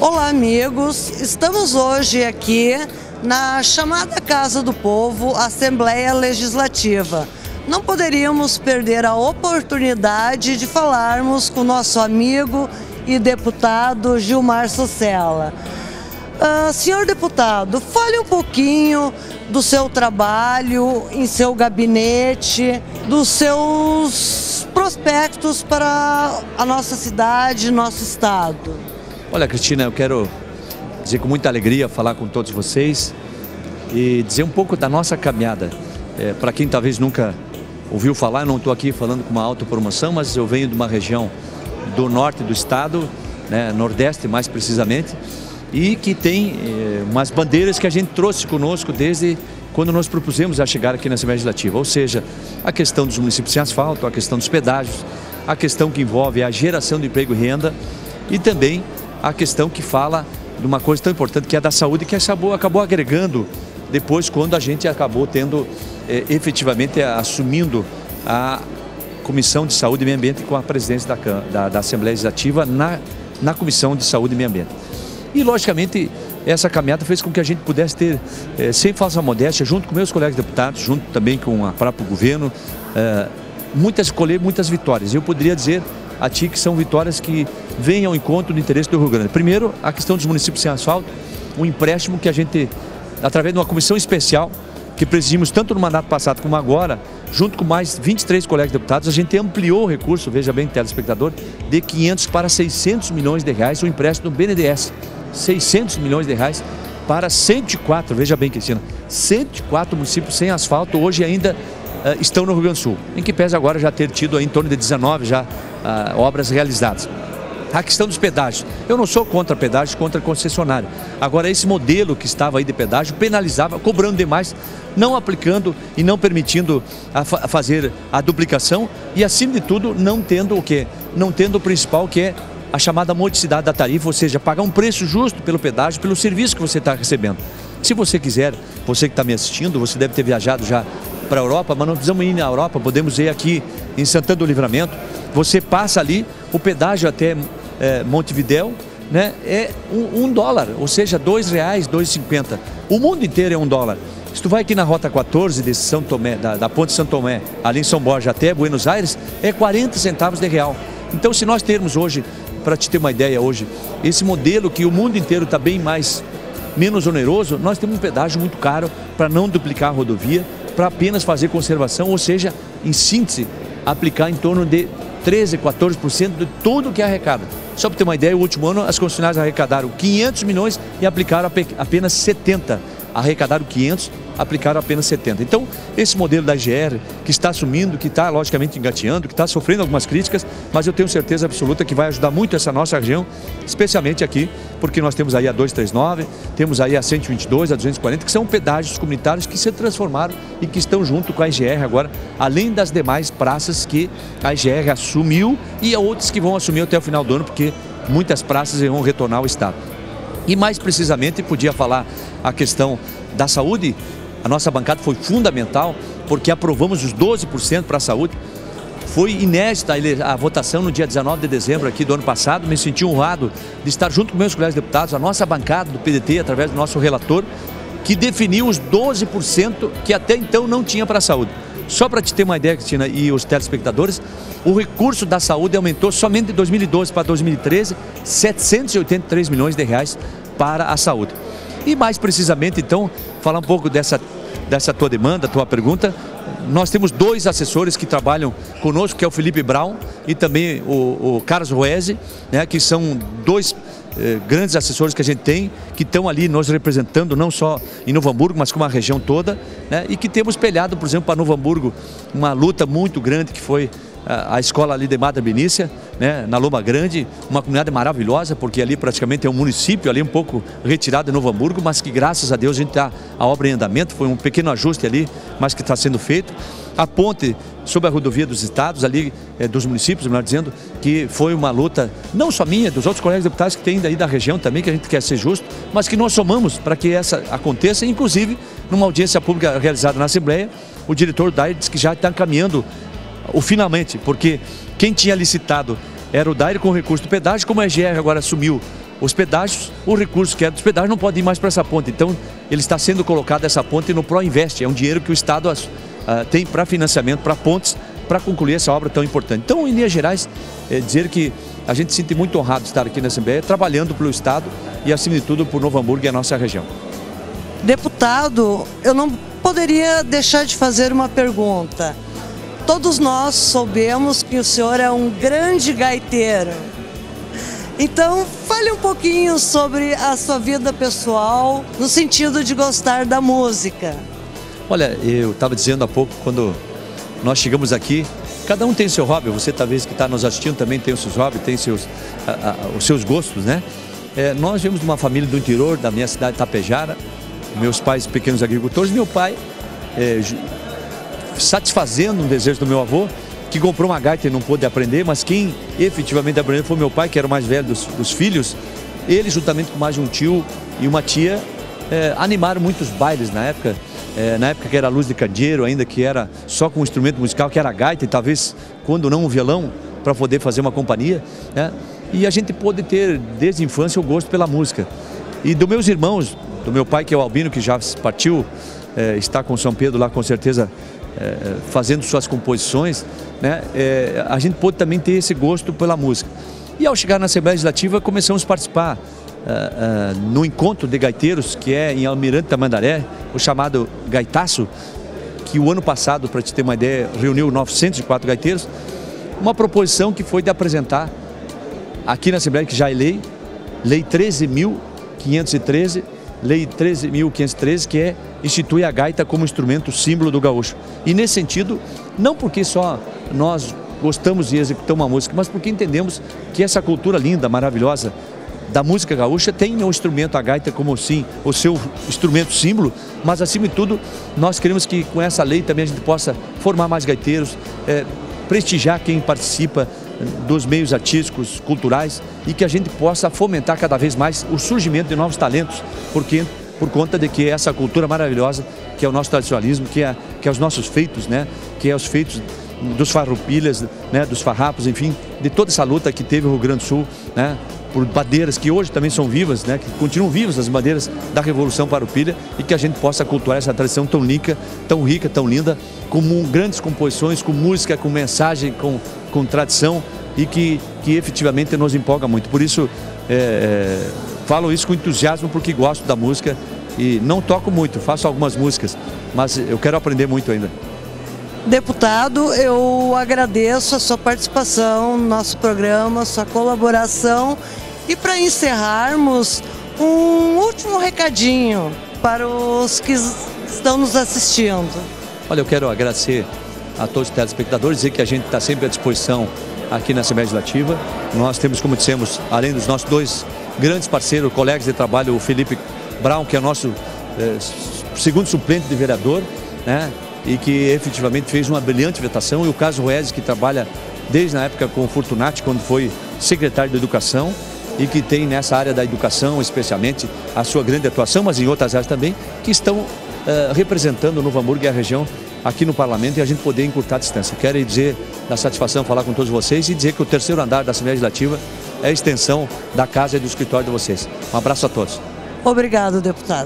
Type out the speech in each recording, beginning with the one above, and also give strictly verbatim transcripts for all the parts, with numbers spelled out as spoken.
Olá, amigos! Estamos hoje aqui na chamada Casa do Povo, Assembleia Legislativa. Não poderíamos perder a oportunidade de falarmos com o nosso amigo e deputado Gilmar Sosella. Uh, senhor deputado, fale um pouquinho do seu trabalho em seu gabinete, dos seus prospectos para a nossa cidade, nosso estado. Olha, Cristina, eu quero dizer com muita alegria falar com todos vocês e dizer um pouco da nossa caminhada. É, para quem talvez nunca ouviu falar, eu não estou aqui falando com uma autopromoção, mas eu venho de uma região do norte do estado, né, nordeste mais precisamente, e que tem é, umas bandeiras que a gente trouxe conosco desde quando nós propusemos a chegar aqui na Assembleia Legislativa, ou seja, a questão dos municípios sem asfalto, a questão dos pedágios, a questão que envolve a geração de emprego e renda e também a questão que fala de uma coisa tão importante que é a da saúde, que acabou, acabou agregando depois quando a gente acabou tendo é, efetivamente assumindo a Comissão de Saúde e Meio Ambiente com a presidência da, da, da Assembleia Legislativa na, na Comissão de Saúde e Meio Ambiente. E, logicamente, essa caminhada fez com que a gente pudesse ter, eh, sem falsa modéstia, junto com meus colegas deputados, junto também com o próprio governo, eh, muitas, colher muitas vitórias. Eu poderia dizer a ti que são vitórias que vêm ao encontro do interesse do Rio Grande. Primeiro, a questão dos municípios sem asfalto, um empréstimo que a gente, através de uma comissão especial, que presidimos tanto no mandato passado como agora, junto com mais vinte e três colegas deputados, a gente ampliou o recurso, veja bem, telespectador, de quinhentos para seiscentos milhões de reais, o empréstimo do B N D E S. seiscentos milhões de reais para cento e quatro, veja bem, Cristina, cento e quatro municípios sem asfalto hoje ainda uh, estão no Rio Grande do Sul, em que pese agora já ter tido aí, em torno de dezenove já uh, obras realizadas. A questão dos pedágios, eu não sou contra pedágios, contra concessionário. Agora, esse modelo que estava aí de pedágio penalizava, cobrando demais, não aplicando e não permitindo a fa fazer a duplicação e, acima de tudo, não tendo o quê? Não tendo o principal, que é a chamada modicidade da tarifa, ou seja, pagar um preço justo pelo pedágio, pelo serviço que você está recebendo. Se você quiser, você que está me assistindo, você deve ter viajado já para a Europa, mas não precisamos ir na Europa, podemos ir aqui em Santana do Livramento. Você passa ali, o pedágio até é, Montevidéu, né, é um, um dólar, ou seja, dois reais, dois e cinquenta. O mundo inteiro é um dólar. Se tu vai aqui na Rota quatorze de São Tomé, da, da Ponte São Tomé, ali em São Borja até Buenos Aires, é quarenta centavos de real. Então, se nós termos hoje, para te ter uma ideia hoje, esse modelo que o mundo inteiro está bem mais, menos oneroso, nós temos um pedágio muito caro para não duplicar a rodovia, para apenas fazer conservação, ou seja, em síntese, aplicar em torno de treze, quatorze por cento de tudo que arrecada. Só para ter uma ideia, o último ano as concessionárias arrecadaram quinhentos milhões e aplicaram apenas setenta. Arrecadaram quinhentos, aplicaram apenas setenta. Então, esse modelo da I G R, que está assumindo, que está logicamente engateando, que está sofrendo algumas críticas, mas eu tenho certeza absoluta que vai ajudar muito essa nossa região, especialmente aqui, porque nós temos aí a duzentos e trinta e nove, temos aí a cento e vinte e dois, a duzentos e quarenta, que são pedágios comunitários que se transformaram e que estão junto com a I G R agora, além das demais praças que a I G R assumiu e outras que vão assumir até o final do ano, porque muitas praças vão retornar ao estado. E mais precisamente, podia falar a questão da saúde. A nossa bancada foi fundamental, porque aprovamos os doze por cento para a saúde. Foi inédita a votação no dia dezenove de dezembro aqui do ano passado. Me senti honrado de estar junto com meus colegas deputados, a nossa bancada do P D T, através do nosso relator, que definiu os doze por cento que até então não tinha para a saúde. Só para te ter uma ideia, Cristina, e os telespectadores, o recurso da saúde aumentou somente de dois mil e doze para dois mil e treze, setecentos e oitenta e três milhões de reais para a saúde. E mais precisamente, então, falar um pouco dessa, dessa tua demanda, tua pergunta. Nós temos dois assessores que trabalham conosco, que é o Felipe Brown e também o, o Carlos Roese, né, que são dois eh, grandes assessores que a gente tem, que estão ali nos representando, não só em Novo Hamburgo, mas como a região toda, né, e que temos espelhado, por exemplo, para Novo Hamburgo, uma luta muito grande que foi a escola ali de Madre Benícia, né, na Loma Grande, uma comunidade maravilhosa, porque ali praticamente é um município ali um pouco retirado de Novo Hamburgo, mas que graças a Deus a gente está a obra em andamento, foi um pequeno ajuste ali, mas que está sendo feito. A ponte sobre a rodovia dos estados, ali é, dos municípios, melhor dizendo, que foi uma luta, não só minha, dos outros colegas deputados que tem daí da região também, que a gente quer ser justo, mas que nós somamos para que essa aconteça, inclusive numa audiência pública realizada na Assembleia, o diretor da I R disse que já está encaminhando o finalmente, porque quem tinha licitado era o D A I R com o recurso do pedágio, como a I G R agora assumiu os pedágios, o recurso que é dos pedágios não pode ir mais para essa ponte. Então, ele está sendo colocado essa ponte no Proinvest, é um dinheiro que o Estado uh, tem para financiamento, para pontes, para concluir essa obra tão importante. Então, em linhas gerais, é dizer que a gente se sente muito honrado de estar aqui na Assembleia, trabalhando pelo Estado e, acima de tudo, por Novo Hamburgo e a nossa região. Deputado, eu não poderia deixar de fazer uma pergunta. Todos nós soubemos que o senhor é um grande gaiteiro. Então, fale um pouquinho sobre a sua vida pessoal, no sentido de gostar da música. Olha, eu estava dizendo há pouco, quando nós chegamos aqui, cada um tem seu hobby, você talvez que está nos assistindo também tem os seus hobbies, tem seus, a, a, os seus gostos, né? É, nós viemos de uma família do interior, da minha cidade, Tapejara, meus pais pequenos agricultores, meu pai é, satisfazendo um desejo do meu avô, que comprou uma gaita e não pôde aprender, mas quem efetivamente aprendeu foi meu pai, que era o mais velho dos, dos filhos. Ele, juntamente com mais um tio e uma tia, é, animaram muitos bailes na época, é, na época que era luz de candeeiro ainda, que era só com um instrumento musical, que era a gaita, e talvez, quando não, um violão, para poder fazer uma companhia, né? E a gente pôde ter, desde a infância, o gosto pela música. E dos meus irmãos, do meu pai, que é o Albino, que já partiu, é, está com São Pedro lá, com certeza, é, fazendo suas composições, né? É, a gente pôde também ter esse gosto pela música. E ao chegar na Assembleia Legislativa, começamos a participar uh, uh, no encontro de gaiteiros, que é em Almirante Tamandaré, o chamado Gaitaço, que o ano passado, para te ter uma ideia, reuniu novecentos e quatro gaiteiros, uma proposição que foi de apresentar aqui na Assembleia, que já é lei, Lei treze mil quinhentos e treze, Lei treze mil quinhentos e treze, que é institui a gaita como instrumento símbolo do gaúcho. E nesse sentido, não porque só nós gostamos e executamos uma música, mas porque entendemos que essa cultura linda, maravilhosa da música gaúcha tem o instrumento, a gaita, como sim, o seu instrumento símbolo, mas acima de tudo, nós queremos que com essa lei também a gente possa formar mais gaiteiros, é, prestigiar quem participa dos meios artísticos, culturais, e que a gente possa fomentar cada vez mais o surgimento de novos talentos, porque por conta de que essa cultura maravilhosa, que é o nosso tradicionalismo, que é, que é os nossos feitos, né, que é os feitos dos farroupilhas, né, dos farrapos, enfim, de toda essa luta que teve o Rio Grande do Sul, né, por bandeiras que hoje também são vivas, né, que continuam vivas, as bandeiras da Revolução Farroupilha, e que a gente possa cultuar essa tradição tão rica, tão rica, tão linda, com grandes composições, com música, com mensagem, com, com tradição, e que, que efetivamente nos empolga muito. Por isso, é, é, falo isso com entusiasmo, porque gosto da música e não toco muito, faço algumas músicas, mas eu quero aprender muito ainda. Deputado, eu agradeço a sua participação no nosso programa, sua colaboração, e para encerrarmos, um último recadinho para os que estão nos assistindo. Olha, eu quero agradecer a todos os telespectadores, dizer que a gente está sempre à disposição aqui na Assembleia Legislativa. Nós temos, como dissemos, além dos nossos dois grandes parceiros, colegas de trabalho, o Felipe Brown, que é nosso eh, segundo suplente de vereador, né, e que efetivamente fez uma brilhante votação, e o Carlos Roese, que trabalha desde a época com o Fortunati, quando foi secretário de Educação, e que tem nessa área da educação, especialmente, a sua grande atuação, mas em outras áreas também, que estão uh, representando o Novo Hamburgo e a região aqui no Parlamento, e a gente poder encurtar a distância. Quero dizer da satisfação falar com todos vocês e dizer que o terceiro andar da Assembleia Legislativa é a extensão da casa e do escritório de vocês. Um abraço a todos. Obrigado, deputado.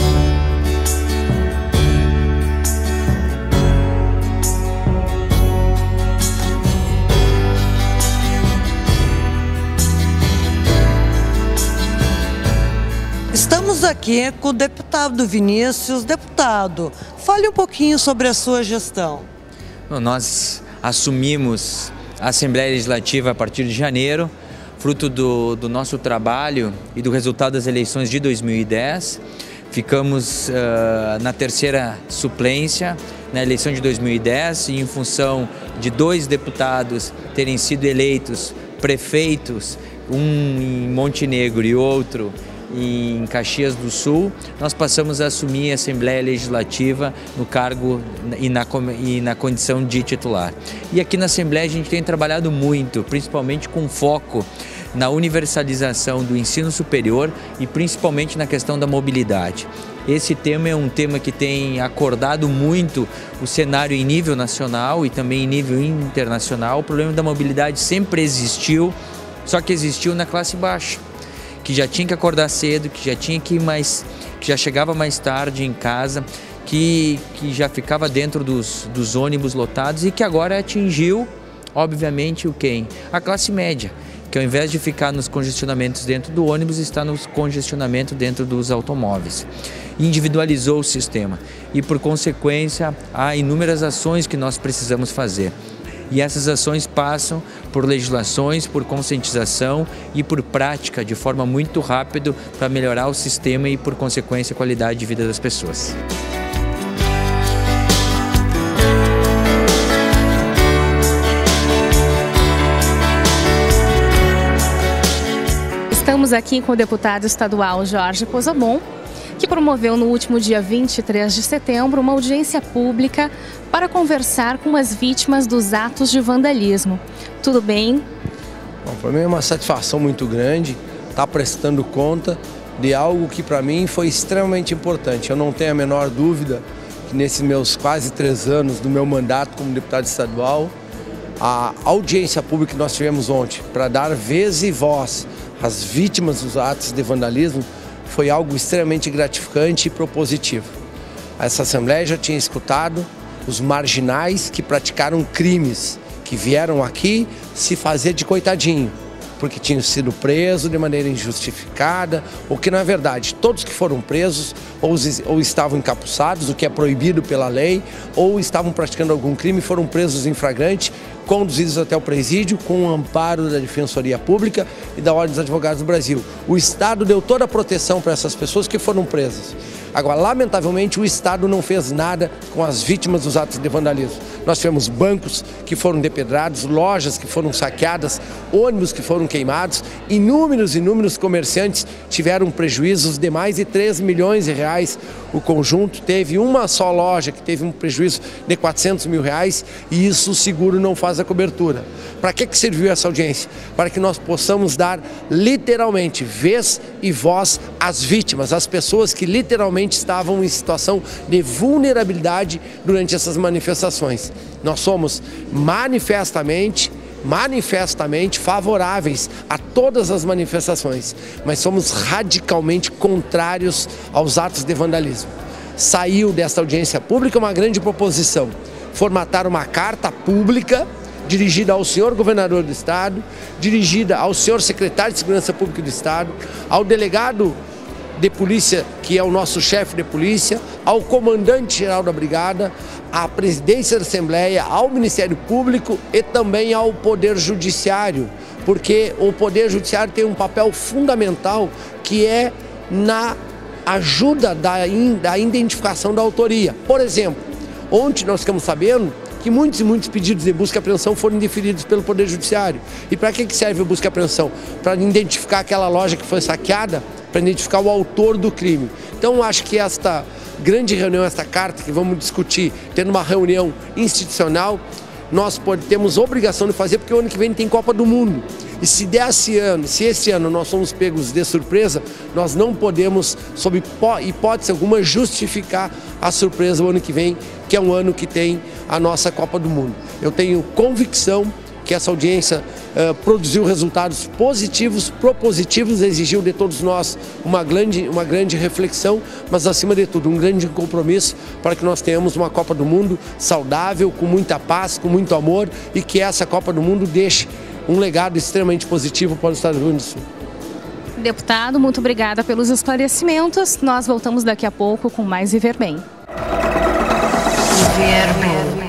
Estamos aqui com o deputado Vinícius. Deputado, fale um pouquinho sobre a sua gestão. Nós assumimos a Assembleia Legislativa a partir de janeiro, fruto do, do nosso trabalho e do resultado das eleições de dois mil e dez. Ficamos uh, na terceira suplência na eleição de dois mil e dez, e em função de dois deputados terem sido eleitos prefeitos, um em Montenegro e outro em Caxias do Sul, nós passamos a assumir a Assembleia Legislativa no cargo e na, e na condição de titular. E aqui na Assembleia a gente tem trabalhado muito, principalmente com foco na universalização do ensino superior e principalmente na questão da mobilidade. Esse tema é um tema que tem acordado muito o cenário em nível nacional e também em nível internacional. O problema da mobilidade sempre existiu, só que existiu na classe baixa, que que já tinha que acordar cedo, que já tinha que ir mais, que já chegava mais tarde em casa, que, que já ficava dentro dos, dos ônibus lotados e que agora atingiu, obviamente, o quem? A classe média, que ao invés de ficar nos congestionamentos dentro do ônibus, está nos congestionamentos dentro dos automóveis. Individualizou o sistema e, por consequência, há inúmeras ações que nós precisamos fazer. E essas ações passam por legislações, por conscientização e por prática de forma muito rápida para melhorar o sistema e, por consequência, a qualidade de vida das pessoas. Estamos aqui com o deputado estadual Jorge Pozzobon, que promoveu no último dia vinte e três de setembro uma audiência pública para conversar com as vítimas dos atos de vandalismo. Tudo bem? Bom, para mim é uma satisfação muito grande estar prestando conta de algo que para mim foi extremamente importante. Eu não tenho a menor dúvida que nesses meus quase três anos do meu mandato como deputado estadual, a audiência pública que nós tivemos ontem para dar vez e voz às vítimas dos atos de vandalismo foi algo extremamente gratificante e propositivo. Essa Assembleia já tinha escutado os marginais que praticaram crimes, que vieram aqui se fazer de coitadinho, porque tinham sido presos de maneira injustificada, ou que, na verdade, todos que foram presos ou, ou estavam encapuçados, o que é proibido pela lei, ou estavam praticando algum crime e foram presos em flagrante, conduzidos até o presídio com o amparo da Defensoria Pública e da Ordem dos Advogados do Brasil. O Estado deu toda a proteção para essas pessoas que foram presas. Agora, lamentavelmente, o Estado não fez nada com as vítimas dos atos de vandalismo. Nós tivemos bancos que foram depedrados, lojas que foram saqueadas, ônibus que foram queimados, inúmeros, inúmeros comerciantes tiveram prejuízos de mais de três milhões de reais. O conjunto teve uma só loja que teve um prejuízo de quatrocentos mil reais e isso o seguro não faz a cobertura. Para que que serviu essa audiência? Para que nós possamos dar literalmente vez e voz às vítimas, às pessoas que literalmente estavam em situação de vulnerabilidade durante essas manifestações. Nós somos manifestamente manifestamente favoráveis a todas as manifestações, mas somos radicalmente contrários aos atos de vandalismo. Saiu desta audiência pública uma grande proposição: formatar uma carta pública dirigida ao senhor governador do estado, dirigida ao senhor secretário de Segurança Pública do estado, ao delegado de polícia, que é o nosso chefe de polícia, ao comandante-geral da brigada, à presidência da Assembleia, ao Ministério Público e também ao Poder Judiciário, porque o Poder Judiciário tem um papel fundamental que é na ajuda da, in, da identificação da autoria. Por exemplo, ontem nós ficamos sabendo que muitos e muitos pedidos de busca e apreensão foram deferidos pelo Poder Judiciário. E para que serve a busca e apreensão? Para identificar aquela loja que foi saqueada, para identificar o autor do crime. Então, acho que esta grande reunião, esta carta que vamos discutir, tendo uma reunião institucional, nós pode, temos obrigação de fazer, porque o ano que vem tem Copa do Mundo. E se desse ano, se esse ano nós somos pegos de surpresa, nós não podemos, sob hipótese alguma, justificar a surpresa o ano que vem, que é um ano que tem a nossa Copa do Mundo. Eu tenho convicção que essa audiência uh, produziu resultados positivos, propositivos, exigiu de todos nós uma grande, uma grande reflexão, mas acima de tudo um grande compromisso para que nós tenhamos uma Copa do Mundo saudável, com muita paz, com muito amor, e que essa Copa do Mundo deixe um legado extremamente positivo para o Estado do Rio Grande do Sul. Deputado, muito obrigada pelos esclarecimentos. Nós voltamos daqui a pouco com mais Viver Bem. Viver Bem.